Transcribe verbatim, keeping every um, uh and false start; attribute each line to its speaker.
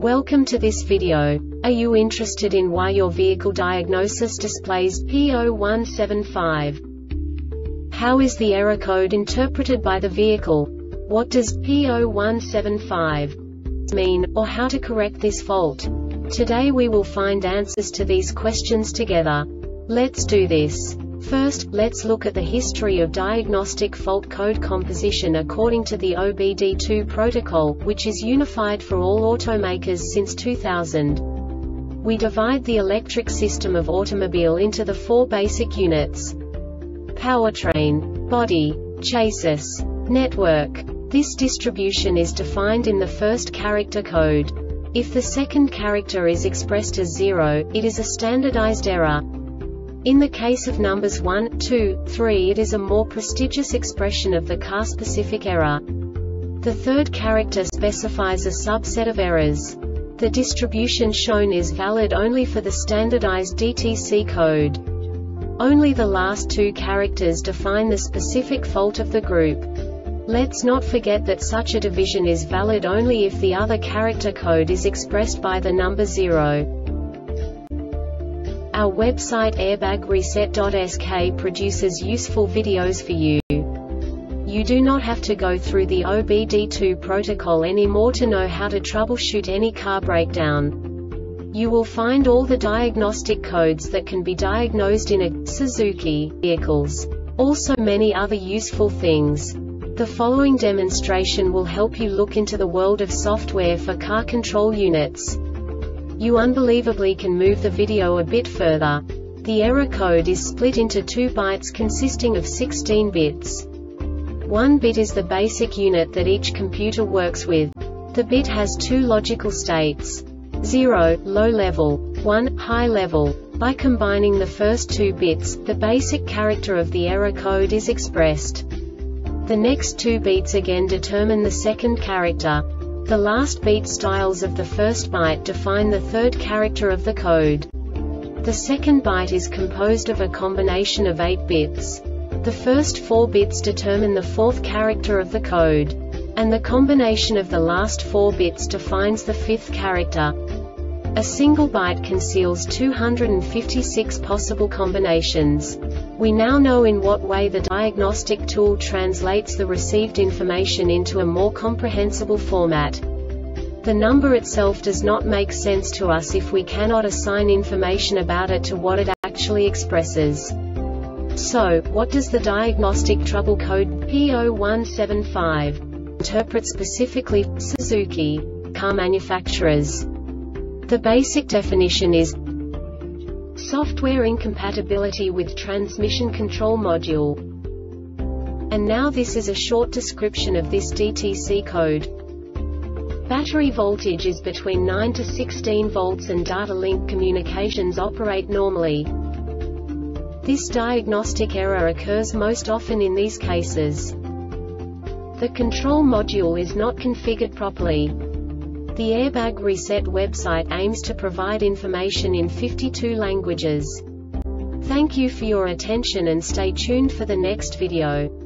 Speaker 1: Welcome to this video. Are you interested in why your vehicle diagnosis displays P zero one seven five? How is the error code interpreted by the vehicle? What does P zero one seven five mean, or how to correct this fault? Today we will find answers to these questions together. Let's do this. First, let's look at the history of diagnostic fault code composition according to the O B D two protocol, which is unified for all automakers since two thousand. We divide the electric system of automobile into the four basic units: powertrain, body, chassis, network. This distribution is defined in the first character code. If the second character is expressed as zero, it is a standardized error. In the case of numbers one, two, three, it is a more prestigious expression of the car-specific error. The third character specifies a subset of errors. The distribution shown is valid only for the standardized D T C code. Only the last two characters define the specific fault of the group. Let's not forget that such a division is valid only if the other character code is expressed by the number zero. Our website airbag reset dot S K produces useful videos for you. You do not have to go through the O B D two protocol anymore to know how to troubleshoot any car breakdown. You will find all the diagnostic codes that can be diagnosed in a Suzuki vehicles. Also many other useful things. The following demonstration will help you look into the world of software for car control units. You unbelievably can move the video a bit further. The error code is split into two bytes consisting of sixteen bits. One bit is the basic unit that each computer works with. The bit has two logical states: zero, low level, one, high level. By combining the first two bits, the basic character of the error code is expressed. The next two bits again determine the second character. The last beat styles of the first byte define the third character of the code. The second byte is composed of a combination of eight bits. The first four bits determine the fourth character of the code. And the combination of the last four bits defines the fifth character. A single byte conceals two hundred fifty-six possible combinations. We now know in what way the diagnostic tool translates the received information into a more comprehensible format. The number itself does not make sense to us if we cannot assign information about it to what it actually expresses. So, what does the diagnostic trouble code P zero one seven five interpret specifically for Suzuki car manufacturers? The basic definition is software incompatibility with transmission control module. And now this is a short description of this D T C code. Battery voltage is between nine to sixteen volts and data link communications operate normally. This diagnostic error occurs most often in these cases: the control module is not configured properly. The Airbag Reset website aims to provide information in fifty-two languages. Thank you for your attention and stay tuned for the next video.